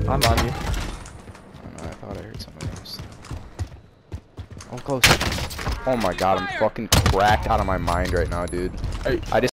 I'm on you. I thought I heard somebody else. I'm close. Oh my god, I'm fucking cracked out of my mind right now, dude. I just